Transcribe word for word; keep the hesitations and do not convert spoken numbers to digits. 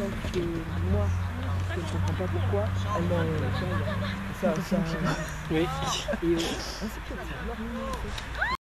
exemple que moi, je ne comprends pas pourquoi, elle m'a... Ça, ça... Oui. Et... Euh, ah, c'est peut-être ça.